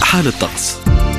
حالة طقس.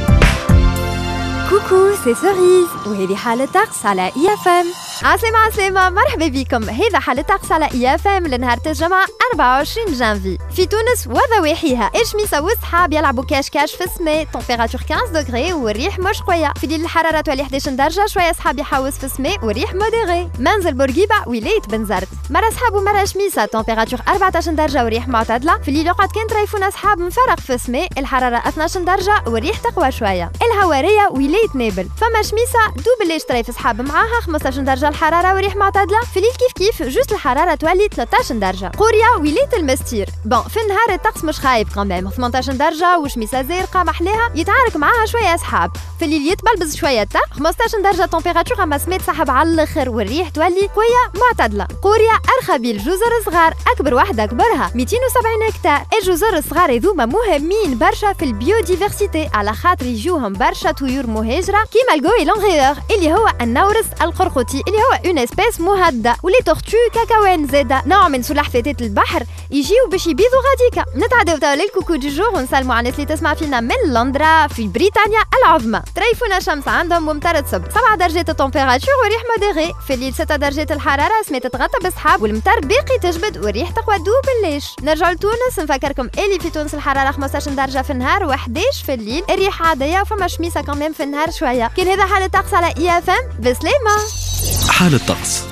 كوكو سي سوريز وهذه حالة طقس على اي اف ام. عسلامة مرحبا بكم. هذا حالة طقس على اي اف ام لنهار الجمعة 24 جانفي. في تونس وضواحيها الشميسة والسحاب يلعبوا كاش في السماء، تمبيراتور 15 دوغري والريح مش قوية. في ليل الحرارة تولي 11 درجة، شوية سحاب يحوس في السماء والريح موديري. منزل بورقيبة ولاية بنزرت، مرة سحاب ومرة شميسة، تمبيراتور 14 درجة والريح معتدلة. في الليل وقت كان تريفونا سحاب مفرق في السماء، الحرارة 12 درجة والريح تقوى شوية. الهوارية ولاية نابل، فما شميسة دوبل طريف سحاب معاها 15 درجة الحرارة وريح معتدلة. في الليل كيف جوست الحرارة تولي 13 درجة. قوريا ولاية المستير، بون في النهار الطقس مش خايب كمان، 18 درجة وشميسة زرقاء محلاها يتعارك معاها شوية سحاب. في الليل يتبلبز شوية 15 درجة تمبيراتور، اما سميت سحب على الاخر والريح تولي قوية معتدلة. قوريا أرخبيل جزر صغار، أكبر واحدة كبرها 270 هكتار. الجزر الصغار هذوما مهمين برشا في البيوديفرسيتي، على خاطر يجوهم برشا طيور مهاجرة كيما الجوي لونغيور اللي هو النورس القرقوطي اللي هو اون اسبيس مهددة، ولي تورتو كاكاوان زادا نوع من سلحفاة البحر يجيو باش يبيضوا غاديكا. نتعداو توا للكوكو دي جور ونسلموا على الناس اللي تسمع فينا من لندرا في بريطانيا العظمى. تريفونا شمس عندهم ممطر تصب 7 درجات التمبيراتور وريح موديري. في الليل 6 درجات الحرارة، سميت تتغطى بالسحاب والمطر باقي تجبد والريح تقوى دوبليش. نرجعوا لتونس، نفكركم اللي في تونس الحرارة 15 درجة في النهار و11 في الليل، الريح عادية وفما شميسة كمان في النهار شوية. كان هذا حالة طقس على اي اف ام. بسلامة. حالة طقس.